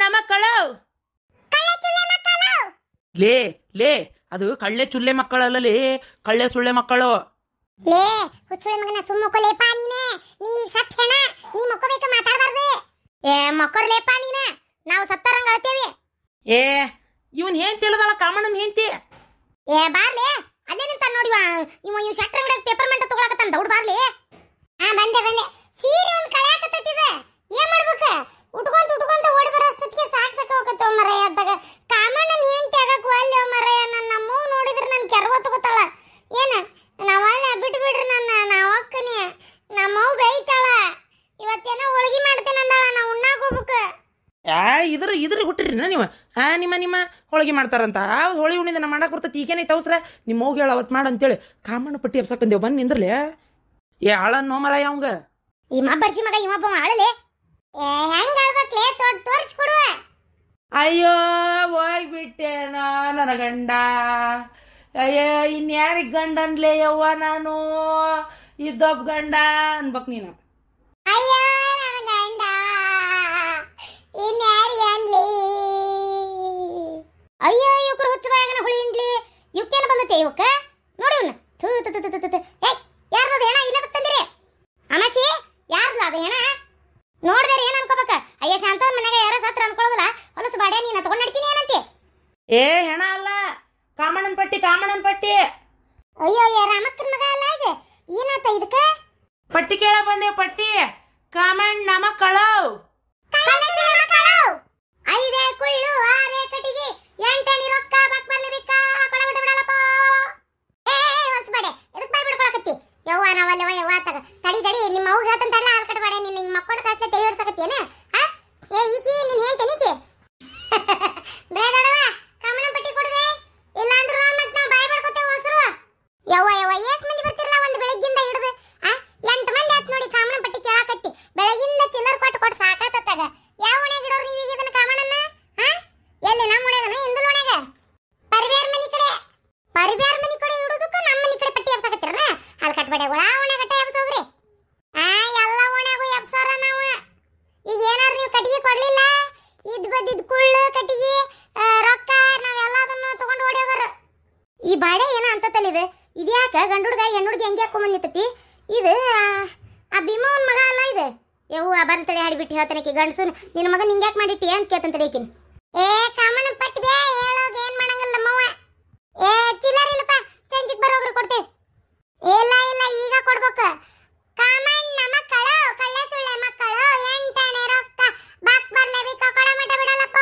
ಕಾಮಣ್ಣ ಮಕ್ಕಳು ಲೇ ಲೇ ಅದು ಕಳ್ಳೆ ಚುಲ್ಲೆ ಮಕ್ಕಳಲ್ಲೇ ಕಳ್ಳೆ ಸುಳ್ಳೆ ಮಕ್ಕಳು. ಲೇ ಹುಚ್ಚುಳೆ ಮಗನ ಸುಮ್ಮಕೊಲೇಪ ನೀನೆ ನೀ ಸತ್ ಹೆಣ ನೀ ಮಕ್ಕೋಬೇಕು ಮಾತಾಡಬಾರ್ದು. ಮಕ್ಕೋರ್ಲೇಪ ನೀನೆ ನಾವು ಸತ್ತರಂಗ ಅಳ್ತೇವೆ. ಇವನ್ ಹೆಂಡತಿ ಇಲ್ಲದಳ ಕಾಮಣ್ಣನ ಹೆಂಡತಿ. ಬಾರ್ಲೆ ಅಲ್ಲೇ ನಿಂತ ನೋಡಿ ಇವ ಶಟ್ರ್ ಅಂಗಡಿಯಾಗ ಪೇಪರ್ ಮೆಂಟ್ ತಗೊಳಕತ್ತಾನ ದೌಡ್ ಬಾರ್ಲೆ. ಬಂದೆ ಸೀರೆ ಒಂದು ಕಳ್ಯಾಕತ್ತೈತಿದೆ ಏನ್ ಮಾಡ್ಬೇಕು ಉಟ್ಕೊಂತ ಓಡಿ ಬರೋಷ್ಟೊತ್ತಿಗೆ ಸಾಕ್ ಹೋಗತ್ತವ ಮರಯ್ಯ ಅದ್ದಾಗ ಕಾಮಣ್ಣನ ಹೆಂಡತಿ ಆಗಕ್ಕೆ ಅಲ್ಲಿ ಮರಯ್ಯ ನನ್ನ ನಮ್ಮವ್ ನೋಡಿದ್ರೆ ನನ್ ಕೆರವ ತಗೋತಾಳ. ಏನ ನಾವಲ್ಲ ಬಿಟ್ಟು ಬಿಡ್ರಿ ನಾವ್ ಅಕ್ಕನಿ ನಮ್ಮವ್ ಬೈತಾಳ ಇವತ್ತೇನೋ ಹೋಳಿಗೆ ಮಾಡ್ತೇನೆ ಅಂದಾಳ ನಾ ಉಣ್ಣಾಕ ಹೋಗ್ಬೇಕು. ಇದ್ರ ಹುಟ್ಟಿರಿ ನೀವು ನಿಮ್ಮ ಹೋಳಿಗೆ ಮಾಡ್ತಾರಂತ ಹೋಳಿ ಉಣಿದ ನಾ ಮಾಡಕ್ ಬರ್ತೈತಿ ಈಗೇನೈತೆ ಅವಸರ ನಿಮ್ಮ ಹೋಗಿ ಹೇಳ ಅವತ್ತು ಮಾಡ ಅಂತೇಳಿ ಕಾಮಣ್ಣ ಪಟ್ಟಿ ಎಬ್ಸಕ್ ಬಂದೇವ್ ಬಂದ್ ನಿಂದ್ರಲೆ. ಆಳನ್ನೋ ಮರಯ್ಯ ಅವಂಗ ಈ ಬಡ್ಸಿ ಮಗ ಇವಪ್ಪ ಆಳಲೆ ಹೆಂಗ ಆಳ್ಬೇಕ್ಲೆ ತೋರಿಸ್ಕೊಡುವ. ಅಯ್ಯೋ ಹೋಗ್ಬಿಟ್ಟೇನ ನನ್ನ ಗಂಡ. ಅಯ್ಯೋ ಇನ್ಯಾರಿಗ್ ಗಂಡ ಅನ್ಲೇ ಯವ್ವ ನಾನು ಇದ್ದೊಬ್ಬ ಗಂಡ ಅನ್ಬೇಕ್ ನೀನು. ಅಯ್ಯೋ ನನ್ನ ಗಂಡ ಇನ್ಯಾರಿ ಅನ್ಲಿ. ಅಯ್ಯೋ ಇವಕ್ರು ಹುಚ್ಚ ಬಾಯಗನ ಹುಳಿ ಇಂಡ್ಲಿ ಇವಕ್ಕೇನು ಬಂದತೆ ಇವಕ್ಕ ನೋಡಿ ಇವ್ನ ಯಾರ್ದು ಹೆಣ ಇಲ್ಲ ತಂದಿರಿ ಅಮಾಸಿ ಯಾರ್ದು ಅದು ಹೆಣ ನೋಡ್ದಾರ ಏನ್ ಅನ್ಕೋಬೇಕ. ಅಯ್ಯ ಶಾಂತ ಮನ್ಯಾಗ ಯಾರ ಸತ್ರ ಅನ್ಕೊಳ್ಳೋದಿಲ್ಲ ಹೊಲಸು ಬಾಡ್ಯ ನೀನ ತಗೊಂಡ್ ನಡ್ತೀನಿ ಏನಂತೆ. ಹೆಣ ಅಲ್ಲ ಕಾಮಣ್ಣನ ಪಟ್ಟಿ. ಅಯ್ಯೋ ರಾಮಕ್ಕನ ಮಗ ಅಲ್ಲ ಇದು ಏನಾತ ಇದಕ್ಕ ಪಟ್ಟಿ ಕೇಳ ಬಂದೆ ಪಟ್ಟಿ ಕಾಮಣ್ಣ ಮಕ್ಕಳು. ಐದೇ ಕುಳ್ಳು ಆರೇ ಕಟಿಗೆ ಎಂಟಣಿ ರೊಕ್ಕ ಬಾಕ್ ಬರ್ಲೇಬೇಕಾ ಕೊಡ ಬಿಡ ಬಿಡಲಪ್ಪ. ಹೊಲ್ಸ್ಬೇಡ ಎದಕ್ ಬಾಯ್ ಬಿಡ್ಕೊಳಕತ್ತಿ ಯವ್ವ ನಾವಲ್ಲವ ಯವ್ವ ತಗ ತಡಿ ನಿಮ್ಮ ಅವ್ಗ ಹೇಳ್ತಂತಲ್ಲ ಹಾಲ್ ಕಟ್ಬೇಡ ನಿನ್ನ ಹಿಂಗ್ ಮಕ್ಕೋಡ ಕಾಸ್ಲೆ ತೆರಿ ಹೊಡ್ಸಕತ್ತೇನ. ಈಕಿ ನಿನ್ ಏನ್ ತನಿಕೆ ಬೇಡವ ಕಾಮಣ್ಣ ಪಟ್ಟಿ ಕೊಡುವೆ ಇಲ್ಲ ಅಂದ್ರೆ ಮತ್ತೆ ನಾವು ಬಾಯ್ ಬಿಡ್ಕೋತೇವೆ ಹೊಸರು. ಯವ್ವ ಎಷ್ಟ್ ಮಂದಿ ಬರ್ತಿರಲ್ಲ ಒಂದು ಬೆಳಗ್ಗಿಂದ ಹಿಡಿದು 8 ಮಂದಿ ಆತ್ ನೋಡಿ ಕಾಮಣ್ಣ ಪಟ್ಟಿ ಕೇಳಾಕತ್ತಿ ಬೆಳಗಿಂದ ಚಿಲ್ಲರ್ ಕೊಟ್ಟು ಸಾಕಾತತ್ತಾಗ. ಯಾವ ಓಣ್ಯಾಗ ಇಡೋರು ನೀವೀಗ ಇದನ್ನ ಕಾಮಣ್ಣನ ಎಲ್ಲಿ ನಮ್ಮ ಓಣ್ಯಾಗನ ಹಿಂದಲ್ ಓಣ್ಯಾಗ ಪರಿಬ್ಯಾರ ಮನಿ ಕಡೆ ಇಡೋದಕ್ಕ ನಮ್ಮ ಮನಿ ಕಡೆ ಪಟ್ಟಿ ಎಬ್ಸಾಕತ್ತಿರನ ಹಾಲ್ ಕಟ್ಬೇಡಗಳ ಓಣ್ಯಾಗ ಕಟ್ಟ ಎಬ್ಸೋಗ್ರಿ. ಎಲ್ಲ ಓಣ್ಯಾಗೂ ಎಬ್ಸೋರ ನಾವು. ಈಗ ಏನಾರ ನೀವು ಕಟ್ಟಿಗೆ ಕೊಡ್ಲಿಲ್ಲ ಇದ್ ಕುಳ್ಳು ಕಟ್ಟಿಗೆ ರೊಕ್ಕ ನಾವೆಲ್ಲದನ್ನು ತಗೊಂಡು ಓಡಿ ಹೋಗೋರು. ಈ ಬಾಡೆ ಏನ ಅಂತತಲ್ಲಿದೆ ಇದ್ಯಾಕ ಗಂಡು ಹುಡುಗ ಹೆಣ್ಣು ಹುಡುಗಿ ಹೆಂಗೆ ಹಾಕೊಂಡ್ ಬಂದಿತ್ತತಿ ಇದು ಆ ಭೀಮವನ್ ಮಗ ಅಲ್ಲ ಇದು. ಯವ್ವ ಬರ್ತಡೆ ಹಾಡಿಬಿಟ್ಟು ಹೇಳ್ತಾನೆ ಗಂಡಸು ನಿನ್ನ ಮಗ ನಿಂಗೆ ಯಾಕೆ ಮಾಡಿಟ್ಟಿ ಅಂತ ಕೇಳ್ತಂತ ಏಕಿನ್. ಕಾಮಣ್ಣ ಪಟ್ಟಿ ಬೇ ಹೇಳೋದು ಏನ್ ಮಾಡಂಗಿಲ್ಲ ಮವ್ವ. ಚಿಲ್ಲರ್ ಇಲ್ಲಪ್ಪ ಚಂಜಿಗೆ ಬರೋಗ್ರು ಕೊಡ್ತೇವೆ. ಇಲ್ಲ ಈಗ ಕೊಡ್ಬೇಕು. ಕಾಮಣ್ಣ ಮಕ್ಕಳು ಕಳ್ಳೆ ಸುಳ್ಳೆ ಮಕ್ಕಳು ಎಂಟಣೆ ರೊಕ್ಕ ಬಾಕ್ ಬರ್ಲೇಬೇಕು ಕೊಡ ಮಟ ಬಿಡಲ್ಲಪ್ಪ.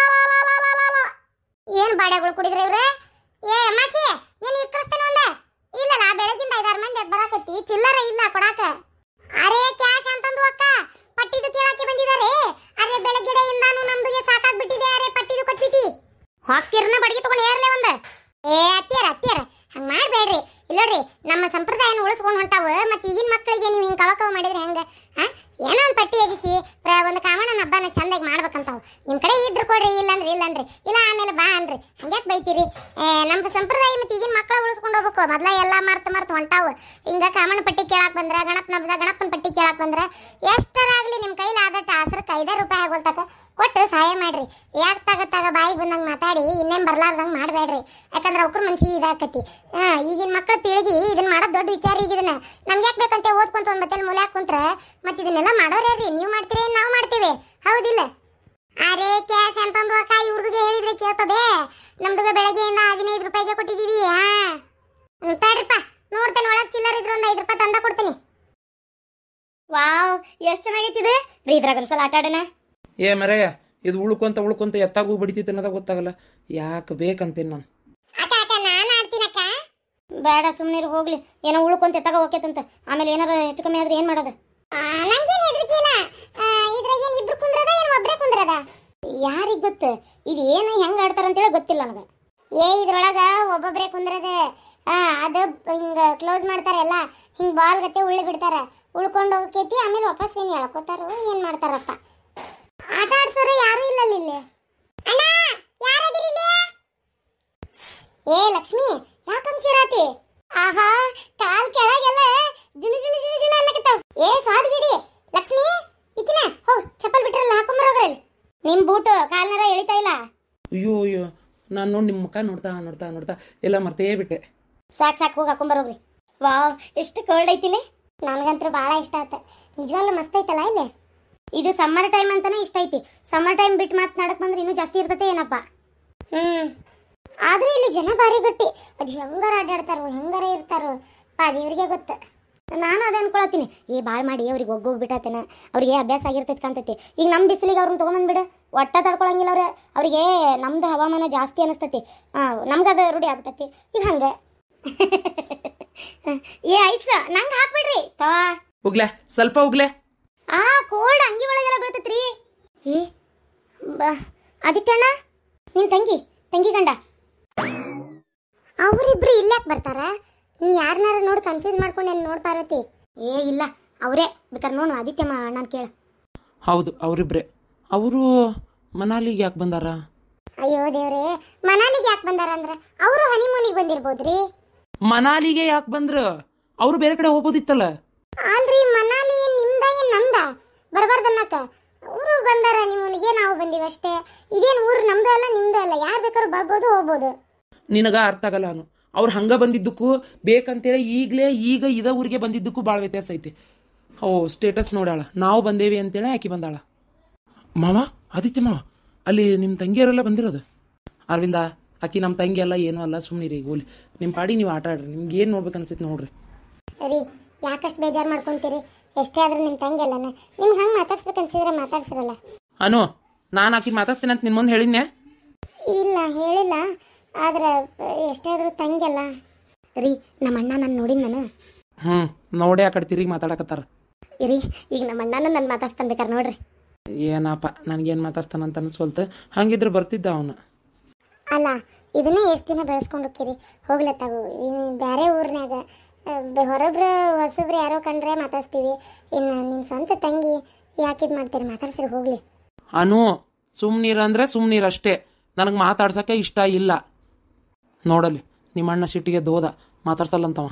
ಏನ್ ಬಾಡೆಗಳು ಕುಡಿದ್ರೆ ಇವ್ರೆ ಮಸಿ ನೀನು ಇಕ್ಕರಿಸ್ತಾನೆ ಒಂದ ಇಲ್ಲಲ್ಲ ಬೆಳಗಿಂದ 5-6 ಮಂದಿ ಬರಾಕತ್ತಿ ಚಿಲ್ಲರ ಇಲ್ಲ ಕೊಡಾಕ. ಅರೇ ಕ್ಯಾಶ್ ಅಂತಂದು ಅಕ್ಕ ಪಟ್ಟಿದು ಕೇಳಕ್ಕೆ ಬಂದಿದ್ದಾರೆ. ಅರೆ ಬೆಳಗ್ಗೆಡೆಯಿಂದಾನು ನಮ್ದುಗೆ ಸಾಕಾಗ್ಬಿಟ್ಟಿದೆ. ಅರೆ ಪಟ್ಟಿದು ಕೊಟ್ಬಿಟ್ಟಿ ಹಾಕಿರ್ನ ಬಡಿಗೆ ತಗೊಂಡು ಏರ್ಲೆ ಒಂದ. ಅತ್ತಿಯರ ಹಂಗ ಮಾಡ್ಬೇಡ್ರಿ. ಇಲ್ಲೋಡ್ರಿ ನಮ್ಮ ಸಂಪ್ರದಾಯನ ಉಳಿಸ್ಕೊಂಡು ಹೊಂಟಾವ. ಮತ್ತೆ ಈಗಿನ ಮಕ್ಕಳಿಗೆ ನೀವು ಹಿಂಗೆ ಕವಕವ ಮಾಡಿದ್ರೆ ಹೆಂಗ? ಏನೋ ಒಂದು ಪಟ್ಟಿ ಎಬಿಸಿ ಒಂದು ಕಾಮಣ್ಣನ ಹಬ್ಬನ ಚಂದಾಗಿ ಮಾಡ್ಬೇಕಂತಾವು. ನಿಮ್ಮ ಕಡೆ ಇದ್ರು ಕೊಡ್ರಿ ಇಲ್ಲಂದ್ರಿ ಇಲ್ಲ ಆಮೇಲೆ ಬಾ ಅನ್ರಿ ಹಂಗ್ಯಾಕೆ ಬೈತೀರಿ? ನಮ್ಮ ಸಂಪ್ರದಾಯ ಮತ್ತೆ ಈಗಿನ ಮಕ್ಕಳ ಉಳಿಸ್ಕೊಂಡು ಹೋಗ್ಬೇಕು. ಮೊದ್ಲ ಎಲ್ಲ ಮರ್ತು ಹೊಂಟಾವು. ಹಿಂಗ ಕಾಮಣ್ಣ ಪಟ್ಟಿ ಕೇಳಾಕ್ ಬಂದ್ರ ಗಣಪನ ಹಬ್ಬದ ಗಣಪನ ಪಟ್ಟಿ ಕೇಳಾಕ್ ಬಂದ್ರ ಎಷ್ಟರಾಗ್ಲಿ ನಿಮ್ಮ ಕೈಲಿ ಆದಟ್ಟ ಆಸರಕ್ಕೆ 5 ರೂಪಾಯಿ ಆಗೋಲ್ತಕ ಕೊಟ್ಟು ಸಹಾಯ ಮಾಡ್ರಿ. ಯಾಕೆ ತಗತ್ತಾಗ ಬಾಯಿಗೆ ಬಂದಂಗೆ ಮಾತಾಡಿ ಇನ್ನೇನು ಬರ್ಲಾರ್ದಂಗೆ ಮಾಡಬೇಡ್ರಿ. ಯಾಕಂದ್ರೆ ಅವ್ರ ಮನ್ಸಿಗೆ ಇದಾಕತಿ. ಈಗಿನ ಮಕ್ಕಳ ಪೀಳಿಗೆ ಇದನ್ನ ಮಾಡೋದು ದೊಡ್ಡ ವಿಚಾರ. ಈಗ ಇದನ್ನ ನಮ್ಗೆ ಯಾಕೆ ಬೇಕಂತೆ ಓದ್ಕೊಂತ ಒಂದು ಬತ್ತಲ್ಲಿ ಮೂಲೆ ಹಾಕುಂತ್ರ ಮತ್ತೆ ಇದನ್ನೆಲ್ಲ ಮಾಡೋರ್ಯಾರ್ರಿ. ನೀವು ಮಾಡ್ತೀರಿ ನಾವು ಮಾಡ್ತೀವಿ ಹೌದಿಲ್ಲ? ಅರೇ ಕ್ಯಾಶ್ ಅಂತಂದು ಅಕ್ಕ ಇವ್ರಿಗೆ ಹೇಳಿದ್ರೆ ಕೇಳ್ತದೆ. ನಮ್ದುಗ ಬೆಳಗ್ಗೆಯಿಂದ 15 ರೂಪಾಯಿಗೆ ಕೊಟ್ಟಿದ್ದೀವಿ. ತಡ್ರಿಪ್ಪ ನೋಡ್ತೇನೆ ಒಳಗೆ ಚಿಲ್ಲರ್ ಇದ್ರು ಒಂದು 5 ರೂಪಾಯಿ ತಂದ ಕೊಡ್ತೀನಿ. ವಾವ್ ಎಷ್ಟು ಚೆನ್ನಾಗೈತಿದೆ ರೀ. ಇದ್ರಾಗ ಒಂದ್ಸಲ ಆಟ ಆಡೋಣ. ಮರಯ್ಯ ಇದು ಉಳ್ಕೊಂತ ಎತ್ತಾಗೂ ಬಡಿತೈತೆ ಅನ್ನೋದಾಗ ಗೊತ್ತಾಗಲ್ಲ ಯಾಕೆ ಬೇಕಂತೇನೆ ನಾನು. ನಾನು ಆಡ್ತೀನಕ್ಕ ಬೇಡ ಸುಮ್ಮನೆ ಹೋಗ್ಲಿ. ಏನೋ ಉಳ್ಕೊಂತ ಎತ್ತಾಗ ಹೋಗ್ಯತಂತ ಆಮೇಲೆ ಏನಾರ ಹೆಚ್ಚು ಕಮ್ಮಿ ಆದ್ರೆ ಏನ್ ಮಾಡೋದು? ನಂಗೇನು ಹೆದರಿಕೆ ಇಲ್ಲ. ಇದ್ರಾಗ ಏನು ಇಬ್ರು ಕುಂದ್ರದ ಏನು ಒಬ್ರೇ ಕುಂದ್ರದ ಯಾರಿಗ್ ಗೊತ್ತು. ಇದು ಏನು ಹೆಂಗೆ ಆಡ್ತಾರಂತೇಳಿ ಗೊತ್ತಿಲ್ಲ ನನಗೆ. ಇದ್ರೊಳಗ ಒಬ್ಬೊಬ್ರೇ ಕುಂದ್ರದ ಅದು ಹಿಂಗ ಕ್ಲೋಸ್ ಮಾಡ್ತಾರಲ್ಲ ಹಿಂಗ್ ಬಾಲ್ ಗತ್ತೆ ಉಳ್ಳಿ ಬಿಡ್ತಾರ. ಉಳ್ಕೊಂಡು ಹೋಗಕೈತಿ ಆಮೇಲೆ ವಾಪಸ್ ಏನು ಎಳ್ಕೋತಾರೋ ಏನ್ ಮಾಡ್ತಾರಪ್ಪ. ಆಟ ಆಡ್ಸೋರು ಯಾರು ಇಲ್ಲ ಇಲ್ಲಿ. ಅಣ್ಣ ಯಾರದಿರಿ ಇಲ್ಲಿ? ಲಕ್ಷ್ಮಿ ಯಾಕಂಚಿರಾತಿ? ಆಹಾ ಕಾಲ್ ಕೆಳಗೆಲ್ಲ ಜುಣು ಅನ್ನಕತ್ತಾವ. ಸ್ವಾದ್ಗಿಡಿ ಲಕ್ಷ್ಮಿ ಇಕಿನ ಹೋಗ್ ಚಪ್ಪಲ್ ಬಿಟ್ರಲ್ಲ ಹಾಕೊಂಬರೋಗ್ರಲ್ಲಿ. ನಿಮ್ ಬೂಟು ಕಾಲ್ನಾರ ಎಳಿತಾ ಇಲ್ಲ. ಅಯ್ಯೋ ಅಯ್ಯೋ, ನಾನು ನೋಡಿ ನಿಮ್ಮ ಮುಖ ನೋಡ್ತಾ ನೋಡ್ತಾ ನೋಡ್ತಾ ಎಲ್ಲ ಮರ್ತೇ ಬಿಟ್ಟೆ. ಸಾಕು ಹೋಗಿ ಹಾಕೊಂಬರೋಗ್ರಿ. ವಾವ್, ಎಷ್ಟು ಕೋಲ್ಡ್ ಐತಿಲಿ. ನನಗಂತೂ ಭಾಳ ಇಷ್ಟ ಆಯ್ತು. ನಿಜವಾಗ್ಲೂ ಮಸ್ತ್ ಐತಲ್ಲ ಇಲ್ಲಿ. ಇದು ಸಮ್ಮರ್ ಟೈಮ್ ಅಂತಾನೆ ಇಷ್ಟ ಐತಿ. ಸಮ್ಮರ್ ಟೈಮ್ ಬಿಟ್ಟು ಮಾತನಾಡಕ್ ಬಂದ್ರೆ ಇನ್ನೂ ಜಾಸ್ತಿ ಇರ್ತತೆ ಏನಪ್ಪ. ಆದ್ರೂ ಇಲ್ಲಿ ಜನ ಭಾರಿ ಗಟ್ಟಿ. ಅದು ಹೆಂಗಾರ ಅಡ್ಡಾಡ್ತಾರೋ ಹೆಂಗಾರ ಇರ್ತಾರೋ ಅದು ಇವ್ರಿಗೆ ಗೊತ್ತ. ನಾನು ಅದೇ ಅನ್ಕೊಳತ್ತೀನಿ, ಭಾಳ ಮಾಡಿ ಅವ್ರಿಗೆ ಒಗ್ಗೋಗ್ಬಿಟ್ಟತೇನ, ಅವ್ರಿಗೆ ಅಭ್ಯಾಸ ಆಗಿರ್ತೈತೆ ಕಾಣ್ತೈತಿ. ಈಗ ನಮ್ಮ ಬಿಸಿಲಿಗೆ ಅವ್ರನ್ನ ತೊಗೊಂಬಂದ್ಬಿಡು, ಒಟ್ಟ ತಡ್ಕೊಳಂಗಿಲ್ಲ ಅವ್ರಿಗೆ ನಮ್ದು ಹವಾಮಾನ ಜಾಸ್ತಿ ಅನಿಸ್ತೈತಿ. ನಮ್ಗದು ರೂಢಿ ಆಗ್ಬಿಟ್ಟೈತಿ. ಈಗ ಹಂಗೆ ಐಸ್ ನಂಗೆ ಹಾಕ್ಬಿಡ್ರಿ ತವಾ. ಹೋಗ್ಲಾ ಸ್ವಲ್ಪ ಹೋಗ್ಲೇ. ಕೋಲ್ಡ್ ಅಂಗಿ ಒಳಗೆಲ್ಲ ಬೀಳ್ತೈತ್ರಿ. ಆದಿತ್ಯಣ್ಣ, ನಿನ್ ತಂಗಿ ಗಂಡ ಅವರಿಬ್ರು ಇಲ್ಲಾಕ್ ಬರ್ತಾರ? ನೀನ್ ಯಾರನ್ನಾರ ನೋಡಿ ಕನ್ಫ್ಯೂಸ್ ಮಾಡ್ಕೊಂಡೇನು ನೋಡ್ ಪಾರ್ವತಿ? ಇಲ್ಲ, ಅವರೇ. ಬೇಕಾದ್ರೆ ನೋಡು ಆದಿತ್ಯ ಅಣ್ಣನ ಕೇಳ. ಹೌದು, ಅವರಿಬ್ರೆ. ಅವರು ಮನಾಲಿಗೆ ಯಾಕೆ ಬಂದಾರ? ಅಯ್ಯೋ ದೇವ್ರೇ, ಮನಾಲಿಗೆ ಯಾಕೆ ಬಂದಾರ ಅಂದ್ರ ಅವರು ಹನಿಮೂನಿಗೆ ಬಂದಿರ್ಬೋದ್ರಿ. ಮನಾಲಿಗೆ ಯಾಕೆ ಬಂದ್ರು? ಅವ್ರು ಬೇರೆ ಕಡೆ ಹೋಗ್ಬೋದಿತ್ತಲ್ಲ. ಅಲ್ರಿ, ಮನಾಲಿ ನಿಮ್ದ ಏನ್ ನಮ್ದ? ಬರಬಾರ್ದನ್ನಕ ಅವರು ಬಂದಾರ ಹನಿಮೂನಿಗೆ, ನಾವು ಬಂದೀವಿ ಅಷ್ಟೇ. ಇದೇನು ಊರು ನಮ್ದು ಅಲ್ಲ ನಿಮ್ದು ಅಲ್ಲ, ಯಾರು ಬೇಕಾದ್ರೂ ಬರ್ಬೋದು ಹೋಗ್ಬೋದು. ನಿನಗ ಅರ್ಥ ಆಗಲ್ಲ. ಅವ್ರು ಹಂಗ ಬಂದಿದ್ದಕ್ಕೂ ಬೇಕಂತೇಳಿ ಈಗ ಇದ ಊರಿಗೆ ಬಂದಿದ್ದಕ್ಕೂ ಭಾಳ ವ್ಯತ್ಯಾಸ ಐತಿ. ಸ್ಟೇಟಸ್ ನೋಡಾಳ, ನಾವು ಬಂದೇವಿ ಅಂತೇಳಿ ಆಕಿ ಬಂದಾಳ. ಮಾವ, ಆದಿತ್ಯ ಮಾವ, ಅಲ್ಲಿ ನಿಮ್ಮ ತಂಗಿಯರೆಲ್ಲ ಬಂದಿರೋದು. ಅರವಿಂದ, ಆಕಿ ನಮ್ಮ ತಂಗಿ ಎಲ್ಲ ಏನೂ ಅಲ್ಲ, ಸುಮ್ಮನಿರಿ. ಈಗ ಓಲಿ ನಿಮ್ಮ ಪಾಡಿ ನೀವು ಆಟ ಆಡ್ರಿ. ನಿಮ್ಗೆ ಏನು ನೋಡ್ಬೇಕು ಅನ್ಸೈತಿ ನೋಡ್ರಿ. ರೀ, ಯಾಕಷ್ಟು ಬೇಜಾರು ಮಾಡ್ಕೊಂತೀರಿ? ಎಷ್ಟೇ ಆದ್ರೂ ನಿಮ್ಮ ತಂಗಿ ಅಲ್ಲನ, ನಿಮ್ಗೆ ಹಂಗೆ ಮಾತಾಡ್ಸ್ಬೇಕು ಅನ್ಸಿದ್ರೆ ಮಾತಾಡ್ಸಿರಲ್ಲ. ನಾನು ಆಕಿ ಮಾತಾಡ್ತೀನಿ ಅಂತ ನಿನ್ನ ಮುಂದೆ ಹೇಳಿದ್ನೆ? ಇಲ್ಲ, ಹೇಳಿಲ್ಲ. ಆದ್ರೆ ಎಷ್ಟೇ ಆದ್ರೂ ತಂಗಿ ಅಲ್ಲ ರೀ. ನಮ್ಮ ಅಣ್ಣ ನಾನು ನೋಡಿದ್ ನಾನು. ನೋಡೇ ಆ ಕಡೆ ತಿರುಗಿ ಮಾತಾಡಕತ್ತಾರ. ರೀ, ಈಗ ನಮ್ಮ ಅಣ್ಣನ ನಾನು ಮಾತಾಡ್ಸ್ತಾನೆ, ಬೇಕಾರೆ ನೋಡ್ರಿ. ಏನಪ್ಪ, ನನಗೇನು ಮಾತಾಡ್ತಾನಂತ ಅನ್ಸ್ಕೊಳ್ತ. ಹಂಗಿದ್ರೆ ಬರ್ತಿದ್ದ ಅವನು. ಅಲ್ಲ, ಇದನ್ನೇ ಎಷ್ಟು ದಿನ ಬೆಳೆಸ್ಕೊಂಡು ಹೋಗ್ತೀರಿ? ಹೋಗ್ಲತ್ತಾಗು. ಬೇರೆ ಊರಿನಾಗ ಹೊರಬ್ರು ಹೊಸಬ್ರು ಯಾರೋ ಕಂಡ್ರೆ ಮಾತಾಡ್ಸ್ತೀವಿ. ಇನ್ನು ನಿಮ್ಮ ಸ್ವಂತ ತಂಗಿ ಯಾಕಿದ್ ಮಾಡ್ತೀರಿ? ಮಾತಾಡ್ಸಿರಿ ಹೋಗ್ಲಿ. ಸುಮ್ನೀರ್ ಅಂದ್ರೆ ಸುಮ್ನೀರ್ ಅಷ್ಟೇ. ನನಗೆ ಮಾತಾಡ್ಸಕ್ಕೆ ಇಷ್ಟ ಇಲ್ಲ. ನೋಡಲಿ, ನಿಮ್ಮ ಅಣ್ಣ ಸಿಟ್ಟಿಗೆ ದೋದ ಮಾತಾಡ್ಸಲ್ಲಂತವ.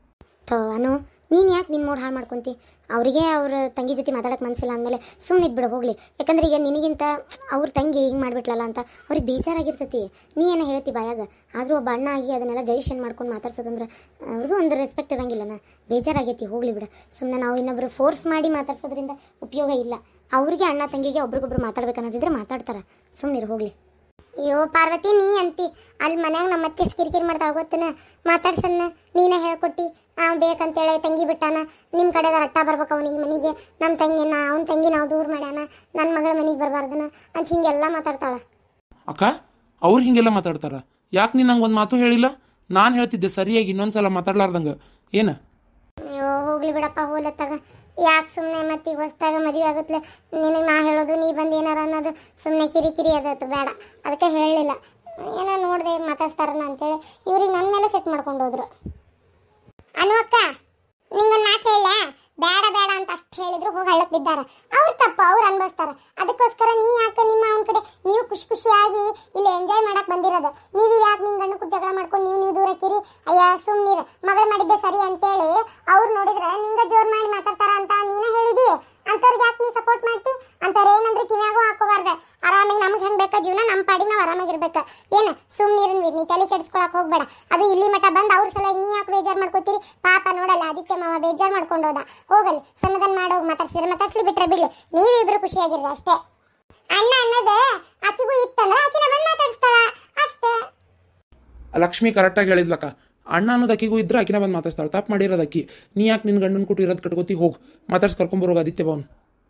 ನೀನು ಯಾಕೆ ನಿನ್ನ ಮೂಡ್ ಹಾಳು ಮಾಡ್ಕೊಂತಿ? ಅವರಿಗೆ ಅವ್ರ ತಂಗಿ ಜೊತೆ ಮಾತಾಡಕ್ಕೆ ಮನಸ್ಸಿಲ್ಲ ಅಂದಮೇಲೆ ಸುಮ್ಮನೆ ಇದ್ಬಿಡು ಹೋಗ್ಲಿ. ಯಾಕಂದ್ರೆ ಈಗ ನಿನಗಿಂತ ಅವ್ರ ತಂಗಿ ಹಿಂಗೆ ಮಾಡಿಬಿಟ್ಲಲ್ಲ ಅಂತ ಅವ್ರಿಗೆ ಬೇಜಾರಾಗಿರ್ತೈತಿ. ನೀ ಏನೋ ಹೇಳ್ತಿ ಬಾಯಾಗ, ಆದರೂ ಒಬ್ಬ ಅಣ್ಣ ಆಗಿ ಅದನ್ನೆಲ್ಲ ಜೈಷನ್ ಮಾಡ್ಕೊಂಡು ಮಾತಾಡ್ಸೋದಂದ್ರೆ ಅವ್ರಿಗೂ ಒಂದು ರೆಸ್ಪೆಕ್ಟ್ ಇರೋಂಗಿಲ್ಲನ. ಬೇಜಾರಾಗೈತಿ, ಹೋಗ್ಲಿ ಬಿಡು. ಸುಮ್ಮನೆ ನಾವು ಇನ್ನೊಬ್ರು ಫೋರ್ಸ್ ಮಾಡಿ ಮಾತಾಡ್ಸೋದ್ರಿಂದ ಉಪಯೋಗ ಇಲ್ಲ. ಅವ್ರಿಗೆ ಅಣ್ಣ ತಂಗಿಗೆ ಒಬ್ರಿಗೊಬ್ರು ಮಾತಾಡ್ಬೇಕನ್ನೋದಿದ್ರೆ ಮಾತಾಡ್ತಾರೆ. ಸುಮ್ಮನಿರು ಹೋಗ್ಲಿ. ಅಯ್ಯೋ ಪಾರ್ವತಿ, ನೀ ಅಂತಿ ಅಲ್ಲಿ ಮನ್ಯಾಗ ನಮ್ಮ ಮತ್ತೆ ಎಷ್ಟು ಕಿರಿಕಿರಿ ಮಾಡ್ತಾಳೆ ಗೊತ್ತನ? ಮಾತಾಡ್ಸನ್ನ ನೀನೇ ಹೇಳ್ಕೊಟ್ಟಿ. ಬೇಕಂತೇಳಿ ತಂಗಿ ಬಿಟ್ಟಾನ, ನಿಮ್ಮ ಕಡೆದ ರಟ್ಟ ಬರ್ಬೇಕು ಅವನಿಗೆ ಮನೆಗೆ. ನಮ್ಮ ತಂಗಿನ ಅವ್ನ ತಂಗಿ ನಾವು ದೂರ ಮಾಡ್ಯಾನ, ನನ್ನ ಮಗಳ ಮನೆಗೆ ಬರಬಾರ್ದನ ಅಂತ ಹಿಂಗೆಲ್ಲ ಮಾತಾಡ್ತಾಳೆ. ಅಕ್ಕ, ಅವ್ರು ಹಿಂಗೆಲ್ಲ ಮಾತಾಡ್ತಾರ? ಯಾಕೆ ನೀನು ನಂಗೆ ಒಂದು ಮಾತು ಹೇಳಿಲ್ಲ? ನಾನು ಹೇಳ್ತಿದ್ದೆ ಸರಿಯಾಗಿ, ಇನ್ನೊಂದ್ಸಲ ಮಾತಾಡ್ಲಾರ್ದಂಗೆ. ಏನು? ಅಯ್ಯೋ ಹೋಗ್ಲಿ ಬಿಡಪ್ಪ, ಹೋಲತ್ತಾಗ ಯಾಕೆ ಸುಮ್ಮನೆ ಮತ್ತೆ ಈಗ ಹೊಸ್ದಾಗ ಮದುವೆ ಆಗುತ್ತಲೆ ನಿನಗೆ ನಾ ಹೇಳೋದು, ನೀ ಬಂದು ಏನಾರ ಅನ್ನೋದು ಸುಮ್ಮನೆ ಕಿರಿಕಿರಿ ಅದತ್ತು ಬೇಡ. ಅದಕ್ಕೆ ಹೇಳಲಿಲ್ಲ. ಏನೋ ನೋಡಿದೆ ಮಾತಾಡ್ಸ್ತಾರನ ಅಂತೇಳಿ ಇವ್ರಿಗೆ ನನ್ನ ಮೇಲೆ ಸೆಟ್ ಮಾಡ್ಕೊಂಡು ಹೋದ್ರು. ಅಕ್ಕ, ನಿಂಗೊಂದು ಮಾತು ಹೇಳ, ಬೇಡ ಬೇಡ ಅಂತ ಅಷ್ಟು ಹೇಳಿದ್ರು ಹೋಗಿ ಹಳ್ಳಕ್ಕೆ ಬಿದ್ದಾರ. ಅವ್ರು ತಪ್ಪು, ಅವ್ರು ಅನ್ಭವಿಸ್ತಾರ. ಅದಕ್ಕೋಸ್ಕರ ನೀ ಯಾಕೆ ನಿಮ್ಮ ಅವನ ಕಡೆ ನೀವು ಖುಷಿಯಾಗಿ ಇಲ್ಲಿ ಎಂಜಾಯ್ ಮಾಡಕ್ಕೆ ಬಂದಿರೋದು. ನೀವು ಯಾಕೆ ನಿನ್ನ ಗಂಡು ಕೂಡ ಜಗಳ ಮಾಡ್ಕೊಂಡು ನೀವು ದೂರ ಕಿರಿ? ಅಯ್ಯ ಸುಮ್ಮನಿರು, ಮಗಳು ಮಾಡಿದ್ದೆ ಸರಿ ಅಂತೇಳಿ ಅವ್ರು ನೋಡಿದ್ರೆ ನಿಂಗೆ ಜೋರು ಮಾಡಿ ಮಾತಾಡ್ತಾರ ಅಂತ ನೀನೇ ಹೇಳಿದಿ. ಅಂಥವ್ರಿಗೆ ಯಾಕೆ ನೀನು ಸಪೋರ್ಟ್ ಮಾಡ್ತಿ? ಅಂಥವ್ರು ಏನಂದ್ರೆ ಕಿವ್ಯಾಗೂ ಹಾಕೋಬಾರ್ದು. ಆರಾಮಾಗಿ ನಮ್ಗೆ ಹೆಂಗೆ ಬೇಕಾ ಜೀವನ, ನಮ್ಮ ಪಾಡಿಗೆ ನಾವು ಆರಾಮಾಗಿರ್ಬೇಕು. ಏನು ಸುಮ್ಮನಿರನ್ವಿ, ನೀ ತಲೆ ಕೆಡಿಸ್ಕೊಳಕ್ಕೆ ಹೋಗ್ಬೇಡ. ಅದು ಇಲ್ಲಿ ಮಠ ಬಂದು ಅವ್ರ ಸಲುವಾಗಿ ನೀ ಯಾಕೆ ಬೇಜಾರು ಮಾಡ್ಕೋತೀರಿ? ಪಾಪ ನೋಡಲ್ಲ, ಆದಿತ್ಯ ಮಾವ ಬೇಜಾರು ಮಾಡ್ಕೊಂಡು ಹೋದ. ಹೋಗಲಿ, ಸಮಾಧಾನ ಮಾಡೋಗಿ ಮಾತಾಡ್ಸಿದ್ರೆ ಬಿಟ್ರೆ ಬಿಡ್ಲಿ, ನೀವಿಬ್ರು ಖುಷಿಯಾಗಿರ್ರಿ ಅಷ್ಟೇ. ಅಣ್ಣ ಅನ್ನೋದು ಆಕಿಗೂ ಇತ್ತಂದ್ರೆ ಆಕಿನ ಬಂದು ಮಾತಾಡಿಸ್ತಾಳ ಅಷ್ಟೇ. ಲಕ್ಷ್ಮಿ ಕರೆಕ್ಟಾಗಿ ಹೇಳಿದ್ಲಕ್ಕ. ಅಣ್ಣ ಅನ್ನೋದು ಅಕ್ಕಿಗೂ ಇದ್ರೆ ಆಕಿನ ಬಂದು ಮಾತಾಡ್ತಾಳೆ. ತಪ್ಪು ಮಾಡಿರೋದು ಅಕ್ಕಿ. ನೀ ಯಾಕೆ ನಿನ್ನ ಗಂಡನ ಕೊಟ್ಟು ಇರೋದು ಕಟ್ಕೋತಿ? ಹೋಗಿ ಮಾತಾಡ್ಸಿ ಕರ್ಕೊಂಬರೋಗ ಆದಿತ್ಯ ಭವನ್.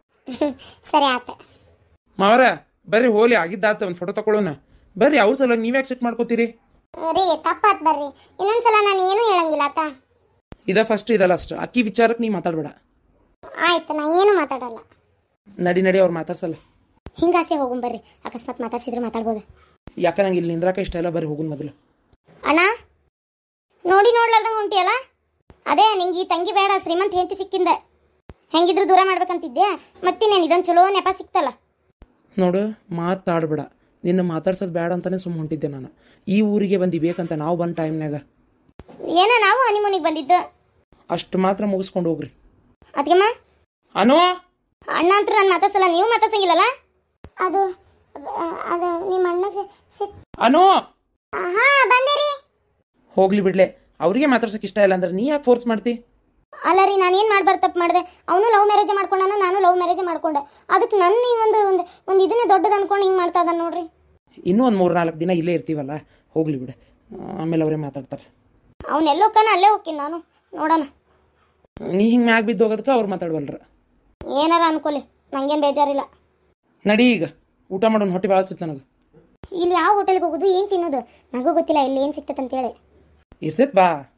ಸರಿ ಆತ ಮಾವರ, ಬರ್ರಿ ಹೋಲಿ, ಆಗಿದ್ದಾತ. ಒಂದು ಫೋಟೋ ತಗೊಳ್ಳೋಣ ಬರ್ರಿ. ಅವ್ರ ಸಲ ನೀವ್ ಯಾಕೆ ಸೆಟ್ ಮಾಡ್ಕೋತೀರಿ? ರೀ ತಪ್ಪಾತ್ ಬರ್ರಿ, ಇನ್ನೊಂದ್ಸಲ ನಾನು ಏನು ಹೇಳಂಗಿಲ್ಲ ಆತ. ಇದ ಫಸ್ಟ್ ಇದ ಲಾಸ್ಟ್. ಅಕ್ಕಿ ವಿಚಾರಕ್ಕೆ ನೀ ಮಾತಾಡ್ಬೇಡ. ಆಯ್ತು, ನಾ ಏನು ಮಾತಾಡಲ್ಲ. ನಡಿ ಅವ್ರು ಮಾತಾಡ್ಸಲ್ಲ. ಹಿಂಗಾಸೆ ಹೋಗುಂ ಬರ್ರಿ, ಅಕಸ್ಮಾತ್ ಮಾತಾಡ್ಸಿದ್ರೆ ಮಾತಾಡ್ಬೋದು. ಯಾಕೆ ನಂಗೆ ಇಲ್ಲಿ ನಿಂದ್ರಾಕ ಇಷ್ಟ ಇಲ್ಲ. ಬರ್ರಿ ಹೋಗುನ್ ಮೊದಲು. ಅಣ್ಣ ನೋಡ್ಲಾರ್ದಂಗೆ ಹೊಂಟಿಯಲ್ಲ? ಅದೇ ನಿಂಗೆ ಈ ತಂಗಿ ಬೇಡ, ಶ್ರೀಮಂತ ಹೆಂಡತಿ ಸಿಕ್ಕಿಂದ ಹೆಂಗಿದ್ರು ದೂರ ಮಾಡ್ಬೇಕಂತಿದ್ದೆ. ಮತ್ತಿನ್ನೇನು ಇದೊಂದು ಚಲೋ ನೆಪ ಸಿಕ್ತಲ್ಲ. ನೋಡು, ಮಾತಾಡ್ಬೇಡ. ನಿನ್ನ ಮಾತಾಡ್ಸೋದು ಬೇಡ ಅಂತಾನೆ ಸುಮ್ಮ ಹೊಂಟಿದ್ದೆ ನಾನು. ಈ ಊರಿಗೆ ಬಂದು ಬೇಕಂತ ನಾವು ಬಂದ ಟೈಮ್ನಾಗ ಏನ ನಾವು ಹನಿಮೂನಿಗೆ ಬಂದಿದ್ದು ಅಷ್ಟು ಮಾತ್ರ ಮುಗಿಸ್ಕೊಂಡು ಹೋಗ್ರಿ. ಅದಕ್ಕೆಮ್ಮ ಅನು ಅಣ್ಣ ಅಂತೂ ನಾನು ಮಾತಾಡ್ಸಲ್ಲ, ನೀವು ಮಾತಾಡ್ಸಂಗಿಲ್ಲಲ್ಲ. ಅದು ಅದು ನಿಮ್ಮ ಅಣ್ಣಗೆ ಸಿಟ್. ಅನು ಹಾ ಬಂದೇರಿ. ಹೋಗ್ಲಿ ಬಿಡ್ಲೆ, ಅವ್ರಿಗೆ ಮಾತಾಡ್ಸಕ್ ಇಷ್ಟ ಇಲ್ಲ ಅಂದ್ರೆ ನೀ ಯಾಕೆ ಫೋರ್ಸ್ ಮಾಡ್ತಿ? ಅಲ್ಲ ರೀ, ನಾನೇನು ಮಾಡ್ಬಾರ್ದು ತಪ್ಪು ಮಾಡಿದೆ. ಅವನು ಲವ್ ಮ್ಯಾರೇಜ್ ಮಾಡ್ಕೊಂಡಾನ, ನಾನು ಲವ್ ಮ್ಯಾರೇಜ್ ಮಾಡ್ಕೊಂಡೆ. ಅದಕ್ಕೆ ನನ್ನ ಒಂದು ಇದನ್ನೇ ದೊಡ್ಡದು ಅನ್ಕೊಂಡು ಹಿಂಗೆ ಮಾಡ್ತಾ ಇದ್ದಾನೆ ನೋಡ್ರಿ. ಇನ್ನೂ ಒಂದು 3-4 ದಿನ ಇಲ್ಲೇ ಇರ್ತೀವಲ್ಲ, ಹೋಗ್ಲಿ ಬಿಡು, ಆಮೇಲೆ ಅವರೇ ಮಾತಾಡ್ತಾರೆ. ಅವ್ನು ಎಲ್ಲೋಕ್ಕನ ಅಲ್ಲೇ ಹೋಗ್ತೀನಿ ನಾನು, ನೋಡೋಣ. ನೀ ಹಿಂಗೆ ಮ್ಯಾಗ ಬಿದ್ದು ಹೋಗೋದಕ್ಕೆ ಅವ್ರು ಮಾತಾಡ್ವಲ್ರ. ಏನಾರ ಅನ್ಕೊಲಿ, ನಂಗೇನು ಬೇಜಾರಿಲ್ಲ. ನಡಿ ಈಗ ಊಟ ಮಾಡೋಣ, ಹೊಟ್ಟೆ ಭಾಳಿಸ್ತೈತೆ ನನಗೆ. ಇಲ್ಲಿ ಯಾವ ಹೋಟೆಲ್ಗೆ ಹೋಗೋದು, ಏನು ತಿನ್ನೋದು ನನಗೂ ಗೊತ್ತಿಲ್ಲ, ಇಲ್ಲಿ ಏನು ಸಿಗ್ತೈತೆ ಅಂತೇಳಿ. ಇರ್ತೈತೆ ಬಾ.